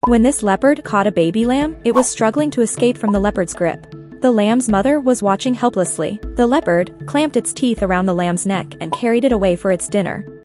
When this leopard caught a baby lamb, it was struggling to escape from the leopard's grip. The lamb's mother was watching helplessly. The leopard clamped its teeth around the lamb's neck and carried it away for its dinner.